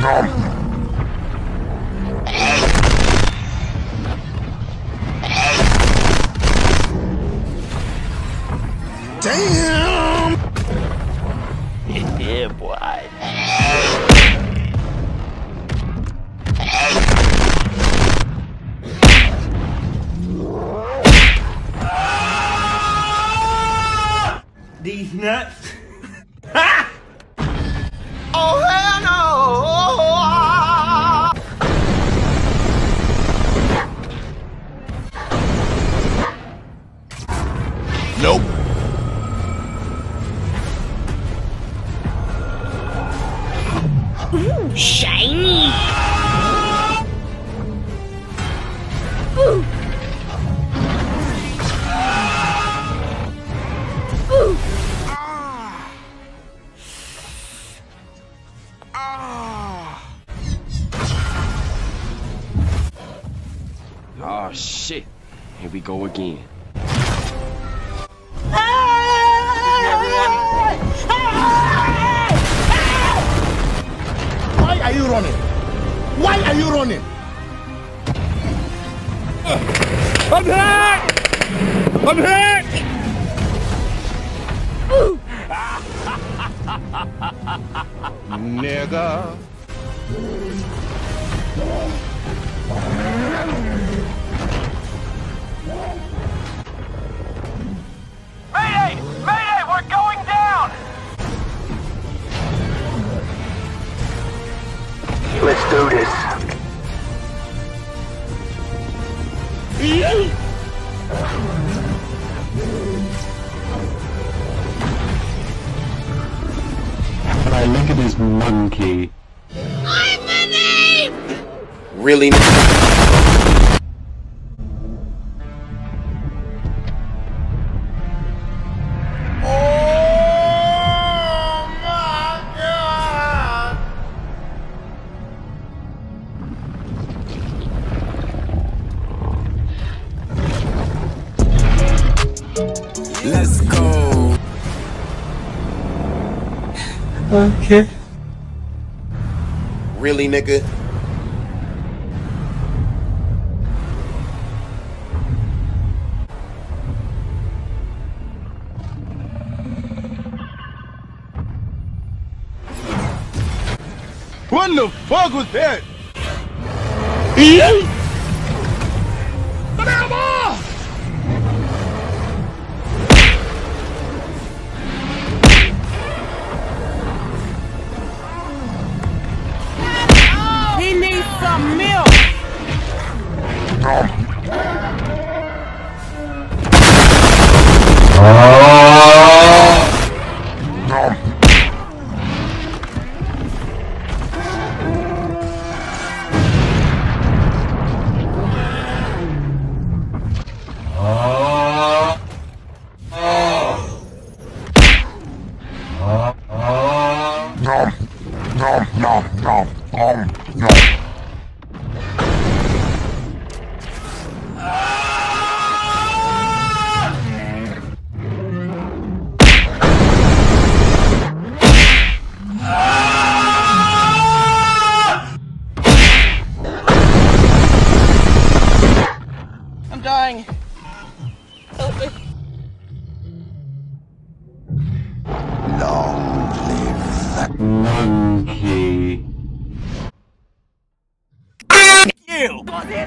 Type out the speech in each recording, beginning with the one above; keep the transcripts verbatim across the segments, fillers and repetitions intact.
Damn! Yeah, boy. These nuts. Ha! Oh, hell no! Nope. Ooh, shiny. Ooh. Ooh. Oh shit. Here we go again. Why are you running? Why are you running? I'm hit! I'm hit! Nigga. Mayday! Mayday! We're going down! Let's do this. Hey, look at this monkey. I'm the name! Really? Let's go. Okay. Really, nigga? What the fuck was that? He needs some milk. I'm dying. Help me. Long live Monkey. You.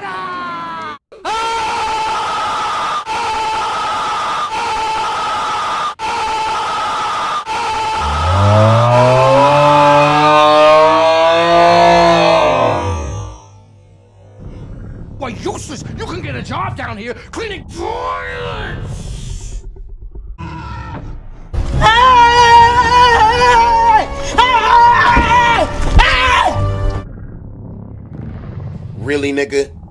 Why, useless! You can get a job down here cleaning toilets! Really, nigga?